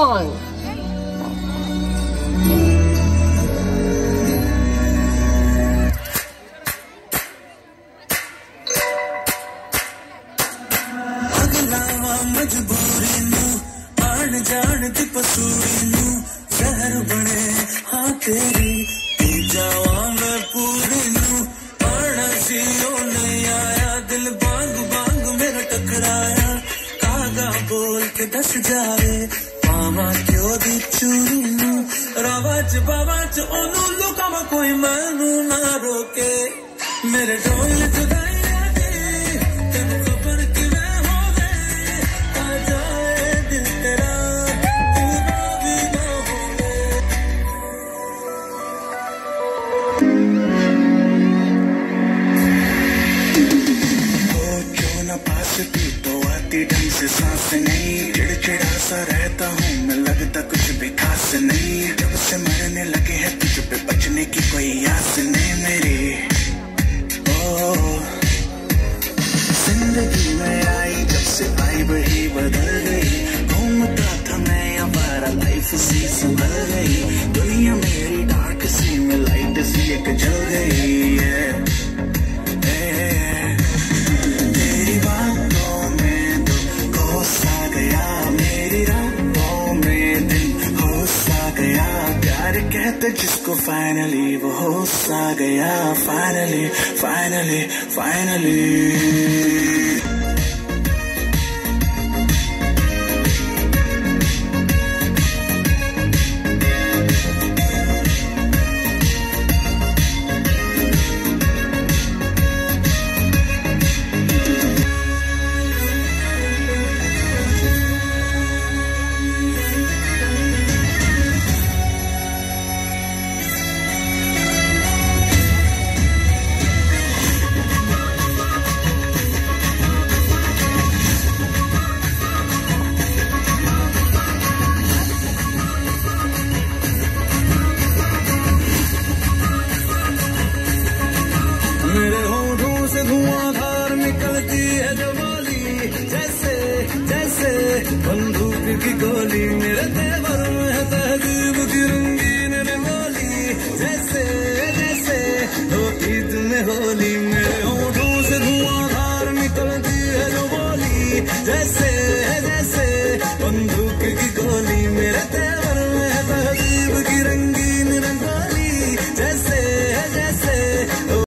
song. मजबूरी नू आन जान दी पसूरी नू जहर बने हाँ तेरी पी जावा मैं पूरी नू आना सी ओ नहीं आया दिल बांग बांग मेरा टकराया कागा बोल के दस जावे पावा क्यों दी चूरी नू रावाच बावाच ओनू लुका मा कोई मैनू ना रोके मेरे ढोल जुदाई तो आती ढंग से सांस नहीं चिड़चिड़ा सा रहता हूँ मैं लगता कुछ भी खास नहीं जब से मरने लगे हैं तुझ पे बचने की कोई आस नहीं मेरी ओ जिंदगी में आई जब से वाइब ही बदल गई घूमता था मैं हमारा लाइफ सी संभल गई दुनिया मेरी डार्क सी में लाइट सी एक जल गई है कहते जिसको फाइनली वो होश आ गया फाइनली फाइनली फाइनली मेरे होठों से धुआंधार निकलती है जवाली जैसे जैसे बंदूक की गोली मेरे तेवर में है तहजीब की रंगीन रंगोली जैसे जैसे होती तुम्हें होली मेरे होठों से धुआंधार निकलती है जवाली जैसे